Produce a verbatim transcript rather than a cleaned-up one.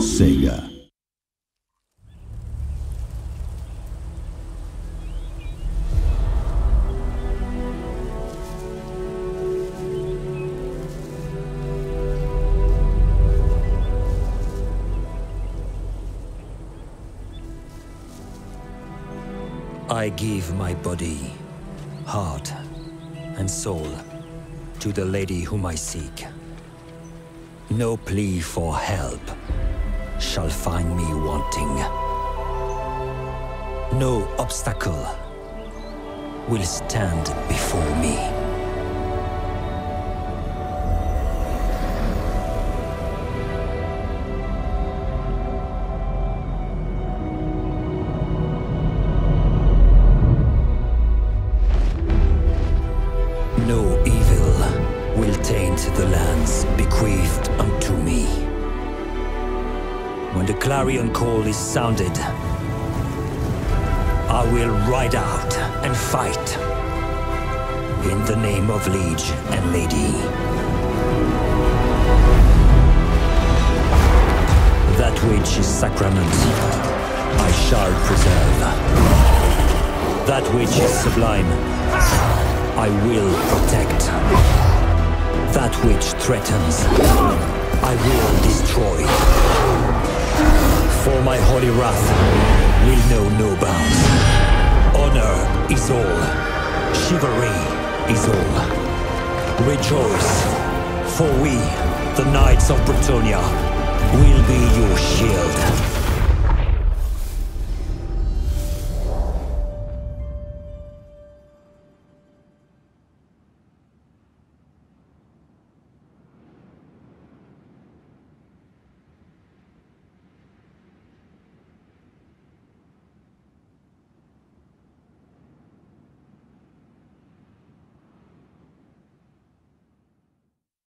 Sega. I give my body, heart, and soul to the lady whom I seek. No plea for help shall find me wanting. No obstacle will stand before me. No evil will taint the lands bequeathed unto me. When the clarion call is sounded, I will ride out and fight in the name of liege and lady. That which is sacrament, I shall preserve. That which is sublime, I will protect. That which threatens, I will destroy. For my holy wrath will know no bounds. Honor is all. Chivalry is all. Rejoice, for we, the Knights of Bretonnia, will be your shield.